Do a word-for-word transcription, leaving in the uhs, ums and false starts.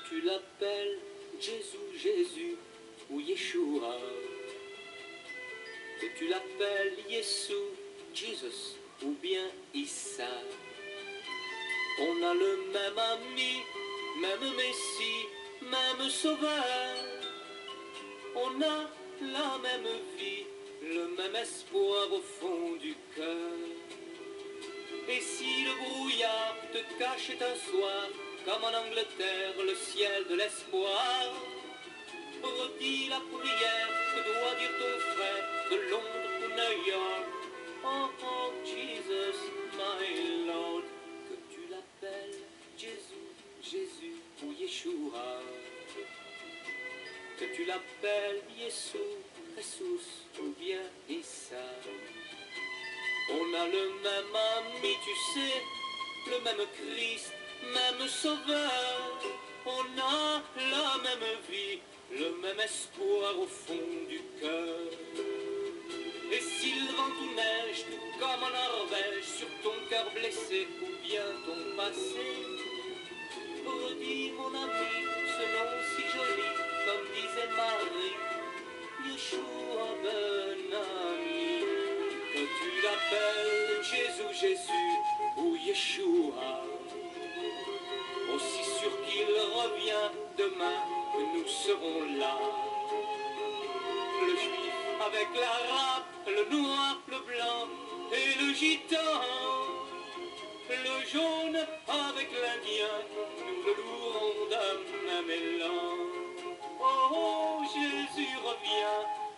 tu l'appelles Jésus, Jésus ou Yeshua, que tu l'appelles Yeshua, Jesus ou bien Issa, on a le même ami, même Messie, même Sauveur. On a la même vie, le même espoir au fond du cœur. Et si le brouillard te cachait un soir, comme en Angleterre, le ciel de l'espoir, redis la prière que doit dire ton frère de Londres ou New York. Oh, oh, Jesus, my Lord, que tu l'appelles Jésus, Jésus ou Yeshua, que tu l'appelles Yeshua, Jesus ou bien Issa. On a le même ami, tu sais, le même Christ, même Sauveur. On a la même vie, le même espoir au fond du cœur. Et s'il vent ou neige, tout comme en Norvège, sur ton cœur blessé ou bien ton passé, redis mon ami, ce nom si joli, comme disait Marie, Yeshua ben ami, que tu l'appelles Jésus, Jésus ou Yeshua, aussi sûr qu'il revient demain que nous serons là. Le juif avec l'arabe, le noir, le blanc et le gitan, le jaune avec l'indien, nous le louerons d'un même élan. Oh, Jésus revient,